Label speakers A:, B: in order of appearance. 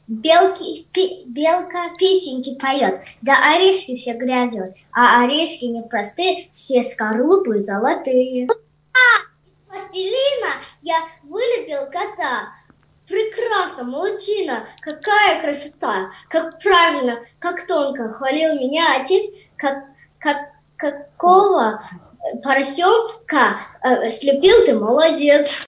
A: Белка песенки поет, да орешки все грязят, а орешки непростые, все скорлупы золотые. Из пластилина я вылепил кота. Прекрасно, молодчина, какая красота, как правильно, как тонко хвалил меня отец, как какого поросенка слепил ты, молодец.